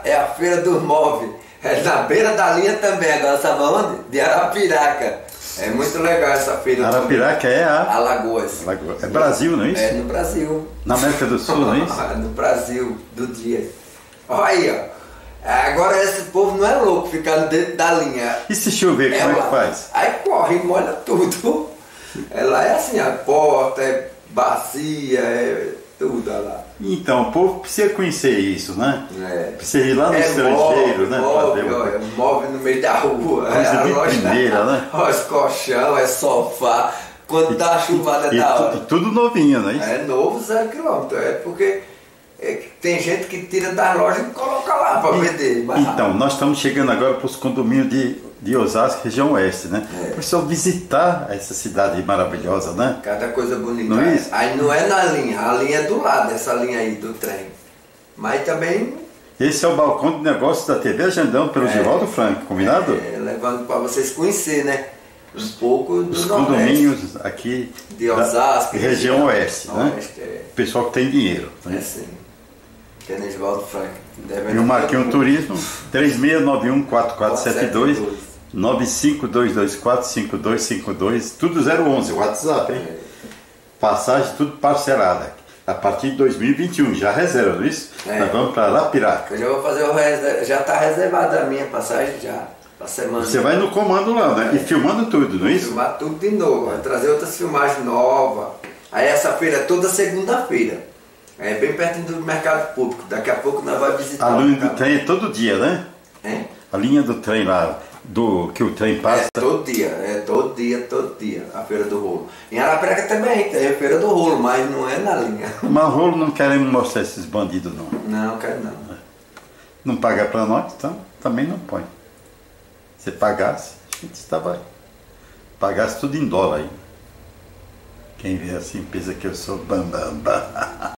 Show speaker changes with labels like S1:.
S1: é a Feira dos Móveis. É na beira da linha também, agora sabe onde? De Arapiraca. É muito legal essa feira.
S2: Arapiraca é a...
S1: Alagoas.
S2: É Brasil, não é isso?
S1: É no Brasil.
S2: Na América do Sul, não é isso?
S1: No Brasil, do dia. Olha aí, ó. Agora esse povo não é louco ficando dentro da linha.
S2: E se chover, como é que faz?
S1: Aí corre e molha tudo. Lá é assim, a porta, é bacia, é tudo lá.
S2: Então, o povo precisa conhecer isso, né?
S1: É.
S2: Precisa ir lá no estrangeiro, né?
S1: Móvel no meio da rua.
S2: Coisa de primeira, né?
S1: Olha os colchão, é sofá. Quando dá a chuvada da hora.
S2: E tudo novinho, não é isso?
S1: É novo 0 km. É porque tem gente que tira das lojas e coloca lá para vender.
S2: Então, nós estamos chegando agora para os condomínios de Osasco, região oeste, né? Para o pessoal visitar essa cidade maravilhosa, né?
S1: Cada coisa bonita.
S2: Não é isso?
S1: Aí não é na linha, a linha é do lado, essa linha aí do trem. Mas também...
S2: Esse é o balcão de negócios da TV Agendão, pelo Givaldo Franco, combinado?
S1: Levando para vocês conhecerem, né? Um pouco do
S2: os
S1: Nordeste.
S2: Condomínios aqui
S1: de Osasco,
S2: região oeste, né?
S1: É.
S2: Pessoal que tem dinheiro.
S1: É sim. Que é Givaldo Franco.
S2: E o Marquinhos Turismo, 3691-4472, 952245252, tudo 011, WhatsApp, hein? Passagem tudo parcelada. A partir de 2021, já reserva, não é isso? Nós vamos para Arapiraca.
S1: Eu já vou fazer o reserva, já está reservada a minha passagem já. Pra semana.
S2: Você vai no comando lá, né? E filmando tudo, não é isso?
S1: Filmar tudo de novo, vai trazer outras filmagens novas. Aí essa feira é toda segunda-feira. É bem pertinho do mercado público. Daqui a pouco nós vamos visitar.
S2: A linha do trem é todo dia, né? A linha do trem lá, que o trem passa.
S1: É todo dia. A feira do rolo. Em Arapiraca também tem a feira do rolo, mas não é na linha.
S2: Mas rolo não queremos mostrar esses bandidos, não.
S1: Não, quero não.
S2: Não paga pra nós, então também não põe. Se pagasse, a gente estava. Pagasse tudo em dólar aí. Quem vê assim pensa que eu sou bambambam.